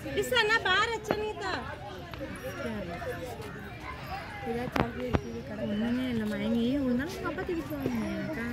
டிஸ்ஸா பார் அச்சனிதா ஏதாவது சாக்லேட் கடை ஒன்றுமே இல்லை மயங்கி இருந்தாலும் அப்பா தூக்கி போவாங்க